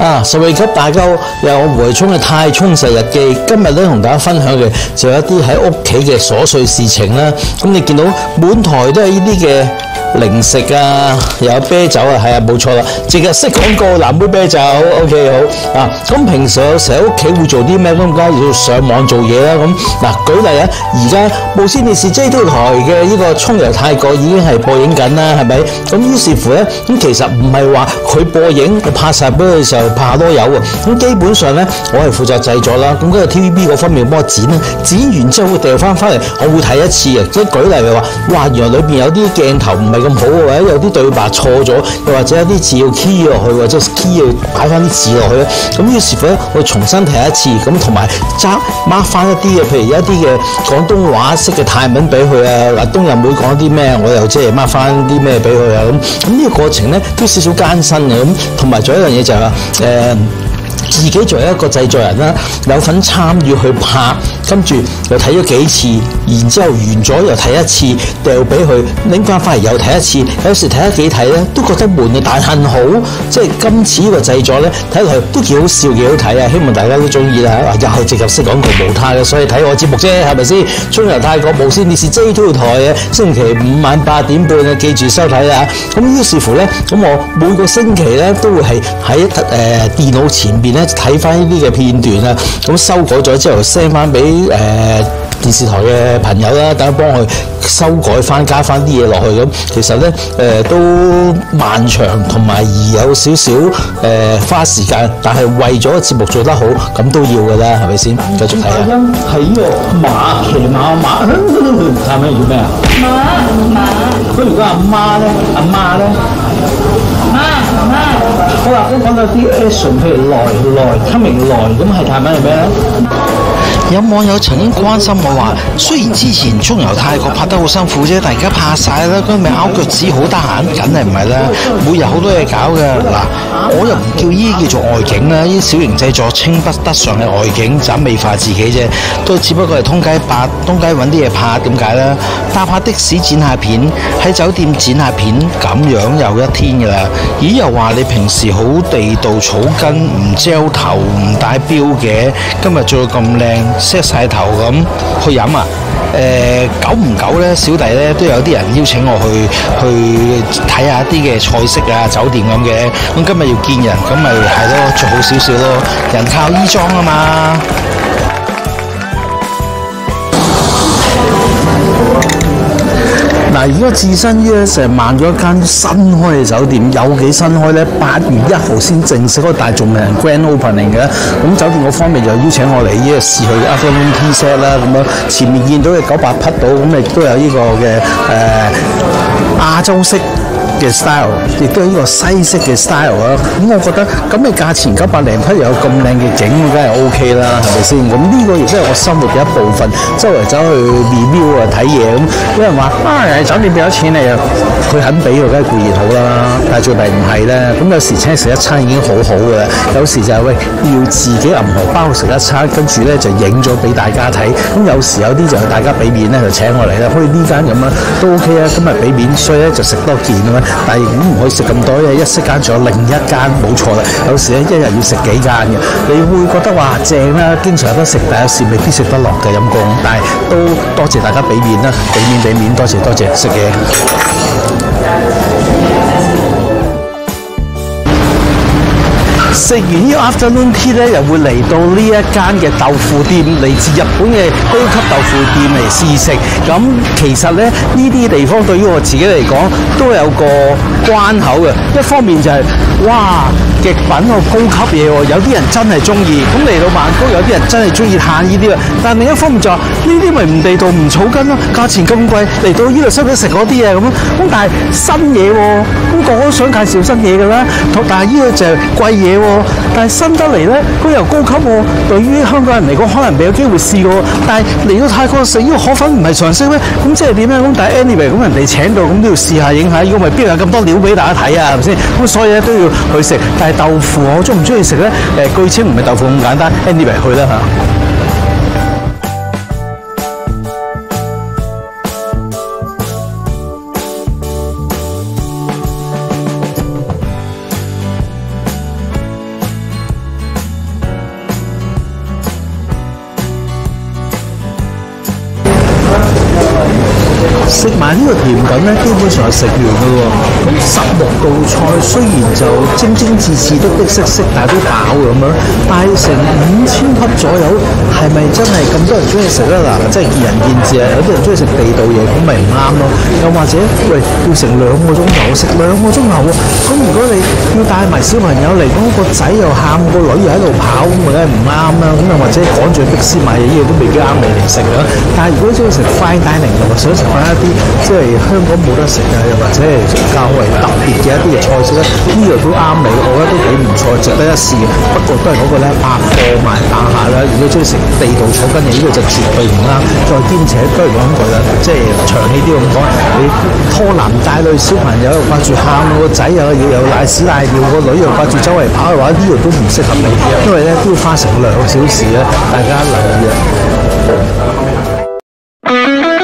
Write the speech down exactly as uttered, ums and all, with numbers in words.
啊，十位級大家好，又係我胡慧聰嘅太充實日記。今日咧同大家分享嘅就有一啲喺屋企嘅瑣碎事情啦。咁你見到滿台都係呢啲嘅零食啊，又有啤酒啊，係啊，冇錯啦，即日式廣告藍妹啤酒 ，OK 好啊。咁平時有成日喺屋企會做啲咩？咁梗係要上網做嘢啦。咁嗱，舉例啊，而家無線電視 J two 台嘅呢個衝遊泰國已經係播映緊啦，係咪？咁於是乎咧，咁其實唔係話佢播映，我拍晒俾佢嘅時候拍多有喎。咁基本上咧，我係負責製作啦。咁嗰個 T V B 嗰方面幫我剪啦，剪完之後會掉翻翻嚟，我會睇一次嘅。即係舉例嘅話，哇，原來裏邊有啲鏡頭唔係咁好，或者有啲對白錯咗，又或者有啲字要 key 落去，或者 key 要擺翻啲字落去咧。咁於是乎咧，我重新睇一次，咁同埋揸 mark 翻一啲嘅，譬如一啲嘅廣東話式嘅泰文俾佢啊。嗱，冬日妹講啲咩，我又即係 mark 翻啲咩俾佢啊。咁咁呢個過程咧都少少艱辛嘅。咁同埋仲有一樣嘢就係話誒。自己作為一個製作人啦，有份參與去拍，跟住又睇咗幾次，然之後完咗又睇一次，掉俾佢拎翻翻嚟又睇一次。有時睇得幾睇咧，都覺得悶嘅，但幸好即係今次呢個製作咧，睇落去都幾好笑，幾好睇啊！希望大家都中意啦。又係直入式廣告無他嘅，所以睇我節目啫，係咪先？衝遊泰國無線電視 J two 台嘅星期五晚八點半啊，記住收睇啊！咁於是乎咧，咁我每個星期咧都會係喺誒電腦前邊咧睇翻呢啲嘅片段啊，咁修改咗之後 send 翻俾誒電視台嘅朋友啦，等佢幫佢修改翻，加翻啲嘢落去。咁其實咧誒、呃、都漫長同埋而有少少誒花時間，但係為咗個節目做得好，咁都要㗎啦，係咪先？繼續睇啊！係呢個馬騎馬馬，係咪叫咩啊？馬馬。咁如果阿媽咧，阿媽咧，媽媽。好啦，咁講到啲 action， 譬如來來 coming 來，咁係泰文係咩咧？ 有網友曾經關心我話，雖然之前衝遊泰國拍得好辛苦啫，但而家拍晒啦，咁咪拗腳趾好得閒，梗係唔係啦？每日好多嘢搞嘅。嗱，我又唔叫呢啲叫做外景啦，呢啲小型製作稱不得上嘅外景，盞美化自己啫，都只不過係通街拍，通街揾啲嘢拍，點解咧？搭下的士剪下片，喺酒店剪下片，咁樣又一天㗎啦。咦，又話你平時好地道草根，唔焦頭唔帶標嘅，今日做到咁靚，set 晒頭咁去飲啊！誒、呃、久唔久咧，小弟咧都有啲人邀請我去去睇下一啲嘅菜式啊、酒店咁嘅。咁今日要見人，咁咪係咯，做好少少咯。人靠衣裝啊嘛。 嗱，如果置身於咧成萬咗一間新開嘅酒店，有幾新開咧？八月一號先正式開，但係仲未人 grand opening 嘅。咁酒店嗰方面就邀請我嚟呢個試去 afternoon tea set 啦。咁樣前面見到嘅九百匹島，咁亦都有呢個嘅誒、呃、亞洲式嘅 style， 亦都係呢個西式嘅 style 啊！咁我覺得咁嘅價錢九百零匹又有咁靚嘅景，梗係 O K 啦，係咪先？咁呢個亦都係我生活嘅一部分，周圍走去 review 啊睇嘢咁，有人話啊，酒店俾咗錢你啊，佢肯俾我梗係固然好啦，但係最弊唔係咧。咁有時請食一餐已經好好嘅啦，有時就係、是、喂要自己銀荷包食一餐，跟住咧就影咗俾大家睇。咁有時有啲就係大家俾面咧就請我嚟啦，好似呢間咁啊都 O K 啊，今日俾面，所以咧就食多件啊嘛。但係咁唔可以食咁多，因為一息間仲有另一間，冇錯啦。有時咧一日要食幾間嘅，你會覺得話正啦，經常有得食，但有時未必食得落嘅陰公。但係都多謝大家俾面啦，俾面俾面，多謝多謝食嘢。食完呢個 afternoon tea 咧，又會嚟到呢一間嘅豆腐店，嚟自日本嘅高級豆腐店嚟試食。咁其實咧，呢啲地方對於我自己嚟講都有個關口嘅。一方面就係、是、哇極品個高級嘢喎，有啲人真係中意。咁嚟到曼谷，有啲人真係中意嘆呢啲啊。但另一方面就話呢啲咪唔地道唔草根咯，價錢咁貴，嚟到呢度使唔使食嗰啲啊咁？咁但係新嘢喎，咁個個都想介紹新嘢㗎啦。但係呢個就係貴嘢喎。但係新得嚟咧，佢又高級喎。對於香港人嚟講，可能未有機會試過。但係嚟到泰國食呢個河粉唔係常識咩？咁即係點咧？咁但係 anyway，咁人哋請到，咁都要試下影下。如果唔係，邊有咁多料俾大家睇啊？係咪先？咁所以咧都要去食。但係豆腐我中唔中意食咧？誒，據稱唔係豆腐咁簡單。anyway 去啦嚇。 食埋呢個甜品咧，基本上係食完嘅喎。咁十六道菜雖然就精精緻緻、得得色色，但係都飽咁樣。但係成五千匹左右，係咪真係咁多人中意食咧？嗱，即係見仁見智啊！有啲人中意食地道嘢，咁咪唔啱咯。又或者喂，要食兩個鐘頭，食兩個鐘頭喎。咁如果你要帶埋小朋友嚟，咁個仔又喊，個女又喺度跑，咁咪梗係唔啱啦。咁又或者趕住去逼斯買嘢，都未必啱你嚟食嘅。但係如果中意食 fine dining，又想食翻一啲即係香港冇得食啊，又或者係較為特別嘅一啲嘅菜式咧，呢樣都啱你，我覺得都幾唔錯，值得一試嘅。不過都係嗰個咧，百貨賣百客啦。如果中意食地道草根嘢，呢個就絕對唔啱。再兼且都係講句啦，即係長氣啲咁講，你拖男帶女小朋友又掛住喊，個仔又要有賴屎賴尿，個女又掛住周圍跑嘅話，呢樣都唔適合你，因為咧都要花成兩小時咧，大家留意啊！